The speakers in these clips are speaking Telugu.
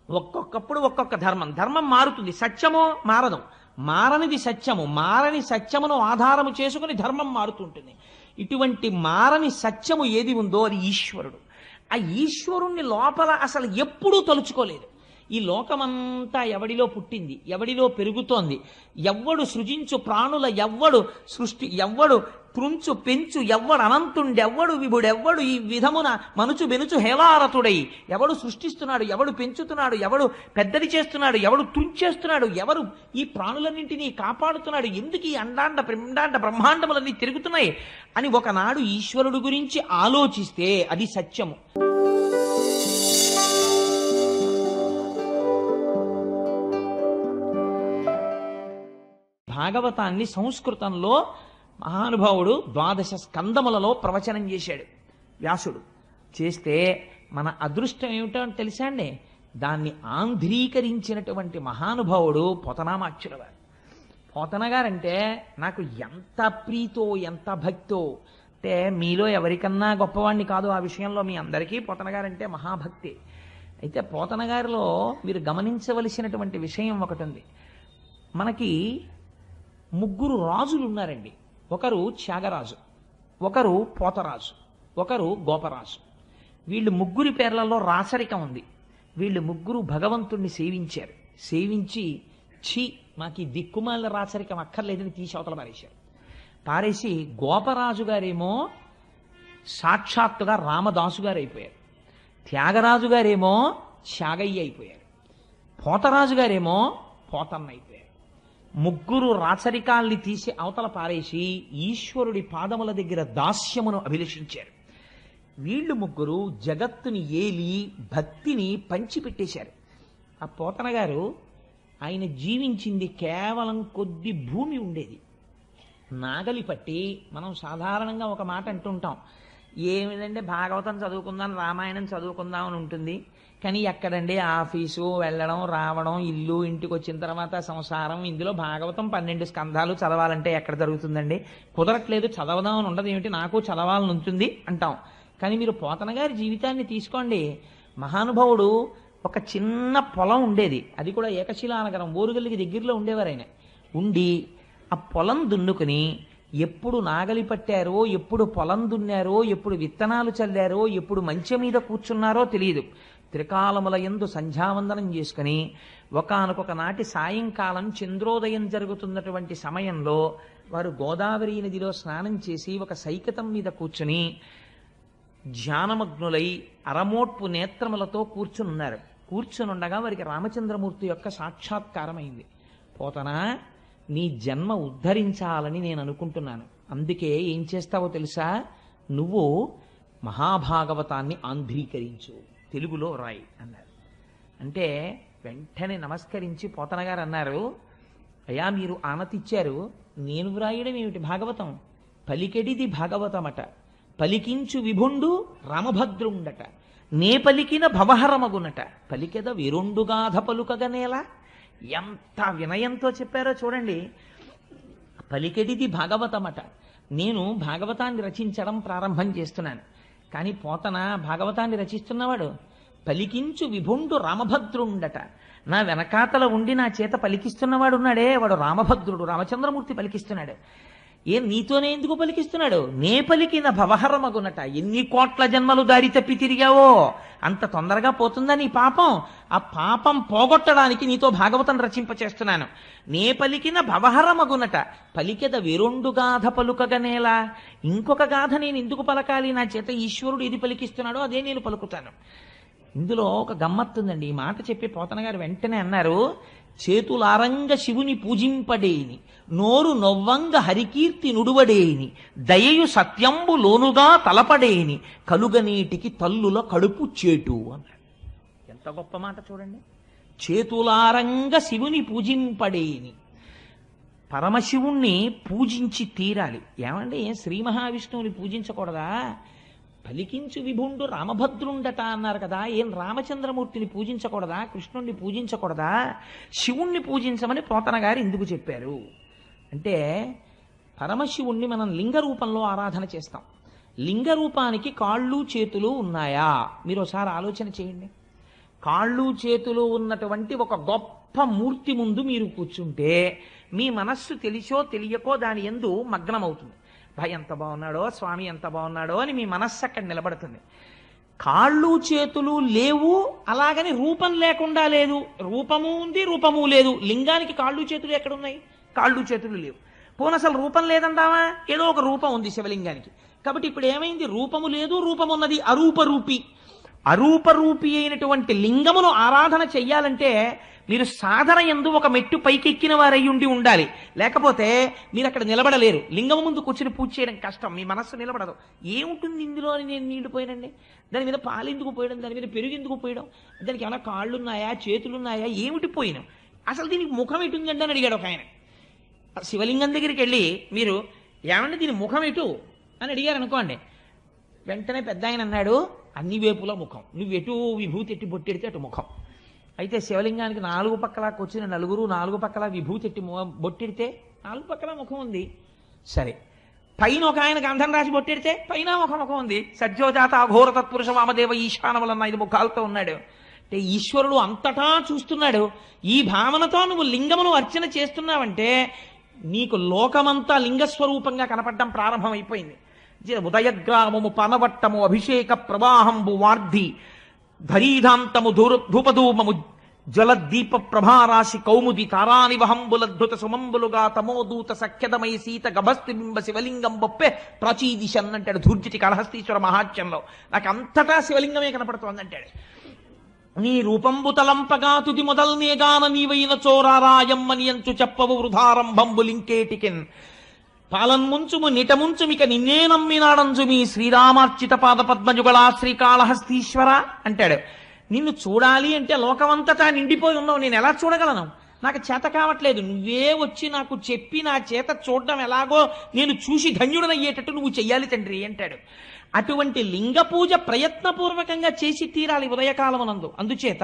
ఒక్కొక్కప్పుడు ఒక్కొక్క ధర్మం ధర్మం మారుతుంది, సత్యము మారదు. మారనిది సత్యము, మారని సత్యమును ఆధారము చేసుకుని ధర్మం మారుతుంటుంది. ఇటువంటి మారని సత్యము ఏది ఉందో అది ఈశ్వరుడు. ఆ ఈశ్వరుణ్ణి లోపల అసలు ఎప్పుడూ తలుచుకోలేదు. ఈ లోకమంతా ఎవడిలో పుట్టింది, ఎవడిలో పెరుగుతోంది, ఎవ్వడు సృజించు ప్రాణుల ఎవ్వడు సృష్టి, ఎవ్వడు త్రుంచు పెంచు, ఎవ్వడు అనంతుండెవ్వడు విభుడెవ్వడు ఈ విధమున మనుచు బెనుచు హేలారతుడై, ఎవడు సృష్టిస్తున్నాడు, ఎవడు పెంచుతున్నాడు, ఎవడు పెద్దది చేస్తున్నాడు, ఎవడు తుంచేస్తున్నాడు, ఎవరు ఈ ప్రాణులన్నింటినీ కాపాడుతున్నాడు, ఎందుకు ఈ అండాండ పిండాండ బ్రహ్మాండములన్నీ తిరుగుతున్నాయి అని ఒకనాడు ఈశ్వరుడు గురించి ఆలోచిస్తే అది సత్యము. భాగవతాన్ని సంస్కృతంలో మహానుభావుడు 12 స్కందములలో ప్రవచనం చేశాడు వ్యాసుడు. చేస్తే మన అదృష్టం ఏమిటో అని తెలుసా అండి, దాన్ని ఆంధ్రీకరించినటువంటి మహానుభావుడు పోతనామాచ్యుల వారు. పోతన గారంటే నాకు ఎంత ప్రీతో ఎంత భక్తో, అంటే మీలో ఎవరికన్నా గొప్పవాణ్ణి కాదు, ఆ విషయంలో మీ అందరికీ పోతన గారంటే మహాభక్తి. అయితే పోతన గారిలో మీరు గమనించవలసినటువంటి విషయం ఒకటి ఉంది. మనకి 3 రాజులు ఉన్నారండి. ఒకరు త్యాగరాజు, ఒకరు పోతరాజు, ఒకరు గోపరాజు. వీళ్ళు 3 పేర్లలో రాసరికం ఉంది. వీళ్ళు 3 భగవంతుణ్ణి సేవించారు. సేవించి మాకు ఈ దిక్కుమాల రాసరికం అక్కర్లేదని తీసి అవతల పారేశారు. పారేసి గోపరాజు గారేమో సాక్షాత్తుగా రామదాసు గారు అయిపోయారు, త్యాగరాజు గారేమో త్యాగయ్య అయిపోయారు, పోతరాజు గారేమో పోతన్న అయిపోయారు. 3 రాచరికాల్ని తీసి అవతల పారేసి ఈశ్వరుడి పాదముల దగ్గర దాస్యమును అభిలషించారు. వీళ్ళు 3 జగత్తుని ఏలి భక్తిని పంచిపెట్టేశారు. ఆ పోతన గారు ఆయన జీవించింది కేవలం కొద్ది భూమి ఉండేది. నాగలి పట్టి మనం సాధారణంగా ఒక మాట అంటుంటాం, ఏమిటంటే భాగవతం చదువుకుందాం, రామాయణం చదువుకుందాం అని ఉంటుంది. కానీ ఎక్కడండి ఆఫీసు వెళ్ళడం రావడం, ఇల్లు, ఇంటికి వచ్చిన తర్వాత సంసారం, ఇందులో భాగవతం 12 స్కంధాలు చదవాలంటే ఎక్కడ జరుగుతుందండి, కుదరట్లేదు, చదవదామని ఉండదు, ఏమిటి నాకు చదవాలని ఉంటుంది అంటాం. కానీ మీరు పోతన గారి జీవితాన్ని తీసుకోండి. మహానుభావుడు ఒక చిన్న పొలం ఉండేది, అది కూడా ఏకశిలానగరం ఓరుగల్లికి దగ్గరలో ఉండేవారు ఆయన. ఉండి ఆ పొలం దున్నుకుని ఎప్పుడు నాగలి పట్టారో, ఎప్పుడు పొలం దున్నారో, ఎప్పుడు విత్తనాలు చల్లారో, ఎప్పుడు మంచె మీద కూర్చున్నారో తెలియదు. త్రికాలముల యందు సంధ్యావందనం చేసుకుని ఒకానొక నాటి సాయంకాలం చంద్రోదయం జరుగుతున్నటువంటి సమయంలో వారు గోదావరి నదిలో స్నానం చేసి ఒక సైకతం మీద కూర్చుని ధ్యానమగ్నులై అరమోట్పు నేత్రములతో కూర్చునున్నారు. కూర్చునుండగా వారికి రామచంద్రమూర్తి యొక్క సాక్షాత్కారమైంది. పోతనా, నీ జన్మ ఉద్ధరించాలని నేను అనుకుంటున్నాను, అందుకే ఏం చేస్తావో తెలుసా, నువ్వు మహాభాగవతాన్ని ఆంధ్రీకరించు, తెలుగులో రాయి అన్నారు. అంటే వెంటనే నమస్కరించి పోతన గారు అన్నారు, అయ్యా మీరు ఆనతిచ్చారు, నేను వ్రాయడం ఏమిటి భాగవతం, పలికెడిది భాగవతమట, పలికించు విభుండు రామభద్రుండట, నే పలికిన భవహరమగునట, పలికెద విరుండుగాధ పలుకగనేలా. ఎంత వినయంతో చెప్పారో చూడండి. పలికెడిది భాగవతమట, నేను భాగవతాన్ని రచించడం ప్రారంభం చేస్తున్నాను. కానీ పోతన భాగవతాన్ని రచిస్తున్నవాడు పలికించు విభుండు రామభద్రుండట, నా వెనకాతల ఉండి నా చేత పలికిస్తున్నవాడు ఉన్నాడే, వాడు రామభద్రుడు, రామచంద్రమూర్తి పలికిస్తున్నాడు. నీతోనే ఎందుకు పలికిస్తున్నాడు, నే పలికిన భవహరమగునట, ఎన్ని కోట్ల జన్మలు దారి తప్పి తిరిగావో అంత తొందరగా పోతుందా నీ పాపం, ఆ పాపం పోగొట్టడానికి నీతో భాగవతం రచింపచేస్తున్నాను. నే పలికిన భవహరమగునట, పలికెద విరుండు గాథ పలుకగనేలా, ఇంకొక గాథ నేను ఎందుకు పలకాలి, నా చేత ఈశ్వరుడు ఏది పలికిస్తున్నాడో అదే నేను పలుకుతాను. ఇందులో ఒక గమ్మత్తుందండి. ఈ మాట చెప్పి పోతన గారు వెంటనే అన్నారు, చేతులారంగ శివుని పూజింపడేని, నోరు నొవ్వంగ హరికీర్తి నుడువడేని, దయయు సత్యంబు లోనుగా తలపడేని, కలుగనీటికి తల్లుల కడుపు చేటు అన్నాడు. ఎంత గొప్ప మాట చూడండి. చేతులారంగ శివుని పూజింపడేని, పరమశివుణ్ణి పూజించి తీరాలి. ఏమండి, శ్రీ మహావిష్ణువుని పూజించకూడదా? పలికించు విభుండు రామభద్రుండట అన్నారు కదా, ఏం రామచంద్రమూర్తిని పూజించకూడదా, కృష్ణుణ్ణి పూజించకూడదా? శివుణ్ణి పూజించమని పోతన గారు ఎందుకు చెప్పారు అంటే, పరమశివుణ్ణి మనం లింగ రూపంలో ఆరాధన చేస్తాం. లింగ రూపానికి కాళ్ళు చేతులు ఉన్నాయా? మీరు ఒకసారి ఆలోచన చేయండి. కాళ్ళు చేతులు ఉన్నటువంటి ఒక గొప్ప మూర్తి ముందు మీరు కూర్చుంటే మీ మనస్సు తెలిసో తెలియకో దాని యందు మగ్నమవుతుంది. భయ ఎంత బాగున్నాడో, స్వామి ఎంత బాగున్నాడో అని మీ మనస్సు అక్కడ నిలబడుతుంది. కాళ్ళు చేతులు లేవు, అలాగని రూపం లేకుండా లేదు. రూపము ఉంది, రూపము లేదు. లింగానికి కాళ్ళు చేతులు ఎక్కడున్నాయి? కాళ్ళు చేతులు లేవు. పోనీ అసలు రూపం లేదంటావా? ఏదో ఒక రూపం ఉంది శివలింగానికి. కాబట్టి ఇప్పుడు ఏమైంది? రూపము లేదు, రూపం ఉన్నది. అరూపరూపి. అరూపరూపి అయినటువంటి లింగమును ఆరాధన చెయ్యాలంటే మీరు సాధన యందు ఒక మెట్టు పైకెక్కిన వారై ఉండాలి. లేకపోతే మీరు అక్కడ నిలబడలేరు. లింగము ముందు కూర్చుని పూజ చేయడం కష్టం, మీ మనస్సు నిలబడదు. ఏముంటుంది ఇందులో అని నేను నీళ్లు పోయానండి, దాని మీద పాలు ఎందుకు పోయడం, దాని మీద పెరుగు ఎందుకు పోయడం, దానికి ఏమైనా కాళ్ళున్నాయా చేతులున్నాయా, ఏమిటి పోయినాం, అసలు దీనికి ముఖం ఎటుందండి అని అడిగాడు ఒక ఆయన. శివలింగం దగ్గరికి వెళ్ళి మీరు ఏమంటే దీని ముఖం ఎటు అని అడిగారు అనుకోండి, వెంటనే పెద్ద ఆయన అన్నాడు, అన్ని వేపుల ముఖం, నువ్వు ఎటు విభూతి ఎట్టి బొట్టెడితే అటు ముఖం. అయితే శివలింగానికి 4 పక్కల కూర్చుని నలుగురు 4 పక్కల విభూతి ఎట్టి బొట్టెడితే 4 పక్కల ముఖం ఉంది. సరే, పైన ఒక ఆయన గంధం రాసి బొట్టెడితే పైన ఒక ముఖం ఉంది. సజ్జోజాత అఘోర తత్పురుష వామదేవ ఈశానములన్న 5 ముఖాలతో ఉన్నాడు. అంటే ఈశ్వరుడు అంతటా చూస్తున్నాడు. ఈ భావనతో నువ్వు లింగమును అర్చన చేస్తున్నావంటే నీకు లోకమంతా లింగస్వరూపంగా కనపడడం ప్రారంభమైపోయింది. ఉదయగ్రామము పనవట్టము అభిషేక ప్రవాహంబు వార్ధి ధరీధాంతము ధూపధూమము జలదీప ప్రభారాశి కౌముది తారానివహంబులద్భుత సుమంబులుగా తమోదూత సఖ్యదమై సీత గభస్తిబింబ శివలింగం బొప్పే ప్రాచీదిశన్ అంటాడు ధూర్జటి కళహస్తీశ్వర మహాత్యంలో. నాకు అంతటా శివలింగమే కనపడుతోంది అంటాడు. నీ రూపంబు తలంపగా తుది మొదల్నేగాన నీవైన చోరారాయమ్మని అంచు చెప్పవు వృధారంభంబులింకేటికిన్ పాలన్ముంచుము నిటముంచుమిక నిన్నే నమ్మినాడంచు మీ శ్రీరామార్చిత పాద పద్మజుగళా శ్రీకాళహస్తీశ్వర అంటాడు. నిన్ను చూడాలి అంటే లోకమంతటా నిండిపోయి ఉన్నావు, నేను ఎలా చూడగలను? నాకు చేత కావట్లేదు. నువ్వే వచ్చి నాకు చెప్పి నా చేత చూడడం ఎలాగో నేను చూసి ధన్యుడనయ్యేటట్టు నువ్వు చెయ్యాలి తండ్రి అంటాడు. అటువంటి లింగ పూజ ప్రయత్నపూర్వకంగా చేసి తీరాలి ఉదయకాలమునందు. అందుచేత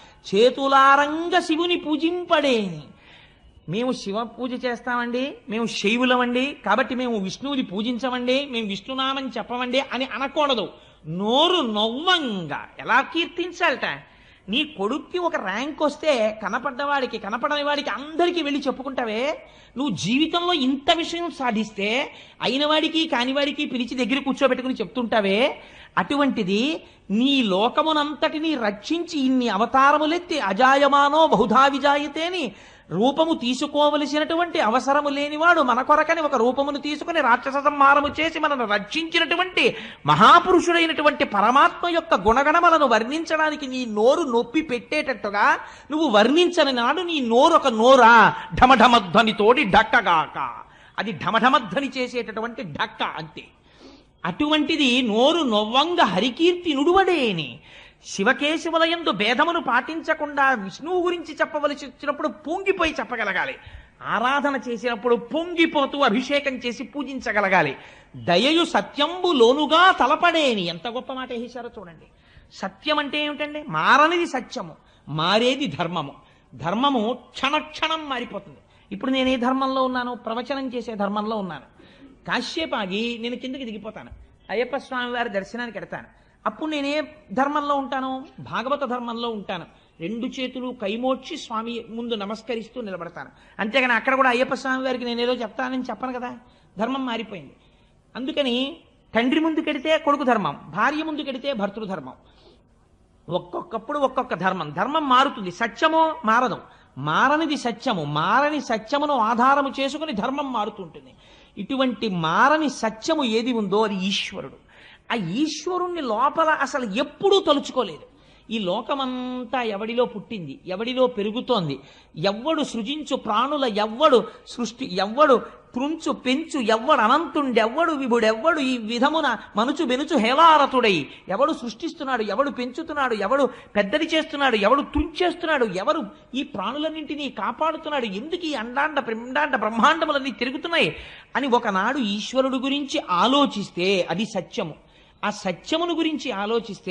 చేతులారంగ శివుని పూజింపడేని. మేము శివ పూజ చేస్తామండి, మేము శైవులమండి, కాబట్టి మేము విష్ణువుని పూజించమండి, మేము విష్ణునామం చెప్పమండి అని అనకూడదు. నోరు నవ్వంగా ఎలా కీర్తించాలట. నీ కొడుక్కి ఒక ర్యాంక్ వస్తే కనపడ్డవాడికి కనపడని వాడికి అందరికీ వెళ్ళి చెప్పుకుంటావే. నువ్వు జీవితంలో ఇంత విషయం సాధిస్తే అయినవాడికి కానివాడికి పిలిచి దగ్గర కూర్చోబెట్టుకుని చెప్తుంటావే. అటువంటిది నీ లోకమునంతటినీ రక్షించి ఇన్ని అవతారములెత్తి అజాయమానో బహుధా విజాయతేని రూపము తీసుకోవలసినటువంటి అవసరము లేనివాడు మన కొరకని ఒక రూపమును తీసుకుని రాక్షస సంహారము చేసి మనను రక్షించినటువంటి మహాపురుషుడైనటువంటి పరమాత్మ యొక్క గుణగణములను వర్ణించడానికి నీ నోరు నొప్పి పెట్టేటట్టుగా నువ్వు వర్ణించని నాడు నీ నోరు ఒక నోరా ఢమఢమధ్వనితోటి ఢక్కగాక. అది ఢమఢమధ్వని చేసేటటువంటి ఢక్క అంతే. అటువంటిది నోరు నొవ్వంగ హరికీర్తి నుడువడేని. శివకేశవులయందు భేదమును పాటించకుండా విష్ణువు గురించి చెప్పవలసి వచ్చినప్పుడు పొంగిపోయి చెప్పగలగాలి. ఆరాధన చేసినప్పుడు పొంగిపోతూ అభిషేకం చేసి పూజించగలగాలి. దయయు సత్యంబు లోనుగా తలపడేని. ఎంత గొప్ప మాట వేశారో చూడండి. సత్యం అంటే ఏమిటండి? మారనిది సత్యము, మారేది ధర్మము. ధర్మము క్షణక్షణం మారిపోతుంది. ఇప్పుడు నేను ఏ ధర్మంలో ఉన్నాను? ప్రవచనం చేసే ధర్మంలో ఉన్నాను. కాశ్యపాగి నేను కిందకి దిగిపోతాను, అయ్యప్ప స్వామి వారి దర్శనానికి ఎడతాను. అప్పుడు నేనే ధర్మంలో ఉంటాను? భాగవత ధర్మంలో ఉంటాను. 2 చేతులు కైమోడ్చి స్వామి ముందు నమస్కరిస్తూ నిలబడతాను. అంతేగాని అక్కడ కూడా అయ్యప్ప స్వామి వారికి నేనేదో చెప్తానని చెప్పను కదా. ధర్మం మారిపోయింది. అందుకని తండ్రి ముందు కెడితే కొడుకు ధర్మం, భార్య ముందు కెడితే భర్తృధర్మం. ఒక్కొక్కప్పుడు ఒక్కొక్క ధర్మం. ధర్మం మారుతుంది, సత్యమో మారదు. మారనిది సత్యము. మారని సత్యమును ఆధారము చేసుకుని ధర్మం మారుతుంటుంది. ఇటువంటి మారని సత్యము ఏది ఉందో అది ఈశ్వరుడు. ఆ ఈశ్వరుణ్ణి లోపల అసలు ఎప్పుడూ తలుచుకోలేదు. ఈ లోకమంతా ఎవడిలో పుట్టింది, ఎవడిలో పెరుగుతోంది, ఎవ్వడు సృజించు ప్రాణుల ఎవ్వడు సృష్టి, ఎవ్వడు త్రుంచు పెంచు, ఎవ్వడు అనంతుండెవ్వడు విభుడెవ్వడు ఈ విధమున మనుచు బెనుచు హేలారతుడై ఎవడు సృష్టిస్తున్నాడు, ఎవడు పెంచుతున్నాడు, ఎవడు పెద్దది చేస్తున్నాడు, ఎవడు తుంచేస్తున్నాడు, ఎవరు ఈ ప్రాణులన్నింటినీ కాపాడుతున్నాడు, ఎందుకు ఈ అండాండ పిండాండ బ్రహ్మాండములన్నీ తిరుగుతున్నాయి అని ఒకనాడు ఈశ్వరుడు గురించి ఆలోచిస్తే అది సత్యము. ఆ సత్యమును గురించి ఆలోచిస్తే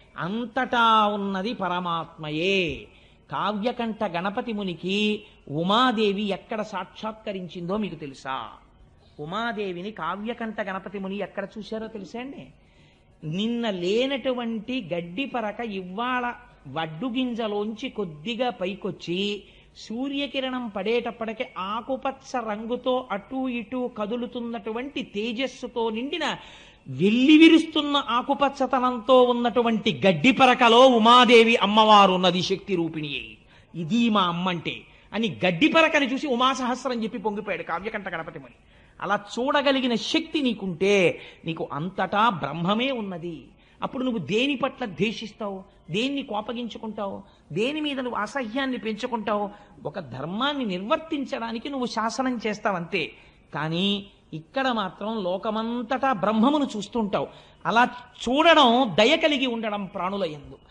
అంతటా ఉన్నది పరమాత్మయే. కావ్యకంఠ గణపతి మునికి ఉమాదేవి ఎక్కడ సాక్షాత్కరించిందో మీకు తెలుసా? ఉమాదేవిని కావ్యకంఠ గణపతి ముని ఎక్కడ చూశారో తెలుసా అండి? నిన్న లేనటువంటి గడ్డి పరక ఇవాళ వడ్డు గింజలోంచి కొద్దిగా పైకొచ్చి సూర్యకిరణం పడేటప్పటికి ఆకుపచ్చ రంగుతో అటూ ఇటూ కదులుతున్నటువంటి తేజస్సుతో నిండిన వెల్లివిరుస్తున్న ఆకుపచ్చతనంతో ఉన్నటువంటి గడ్డి పరకలో ఉమాదేవి అమ్మవారు ఉన్నది, శక్తి రూపిణి అయి. ఇది మా అమ్మంటే అని గడ్డి పరకని చూసి ఉమాసహస్రం చెప్పి పొంగిపోయాడు కావ్యకంఠ గణపతి ముని. అలా చూడగలిగిన శక్తి నీకుంటే నీకు అంతటా బ్రహ్మమే ఉన్నది. అప్పుడు నువ్వు దేని పట్ల ద్వేషిస్తావు, దేన్ని కోపగించుకుంటావు, దేని మీద నువ్వు అసహ్యాన్ని పెంచుకుంటావు? ఒక ధర్మాన్ని నిర్వర్తించడానికి నువ్వు శాసనం చేస్తావంతే. కానీ ఇక్కడ మాత్రం లోకమంతటా బ్రహ్మమును చూస్తుంటావు. అలా చూడడం దయ కలిగి ఉండడం ప్రాణుల యందు.